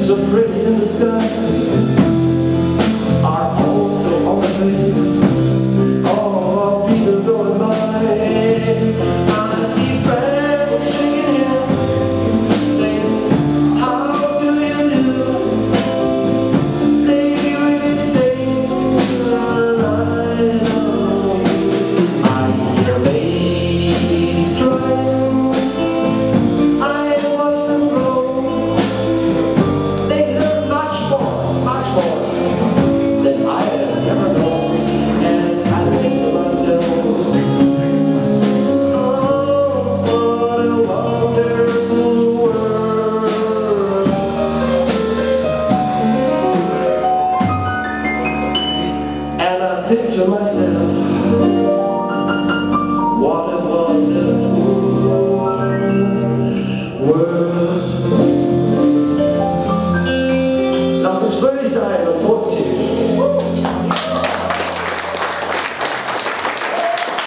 so pretty in the sky are also on the faces of people going by. I see friends shaking hands, saying, how do you do? They really say, I know. I hear ladies crying, I watch them grow. They learn much more than I have ever known. And I think to myself, oh, what a wonderful world. And I think to myself,